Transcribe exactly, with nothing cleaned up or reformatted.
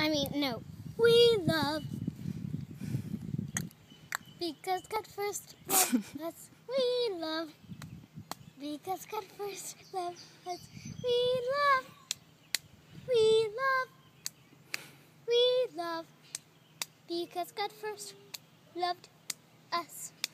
I mean, no. We love because God first loved us. We love because God first loved us. We love. We love. We love because God first loved us.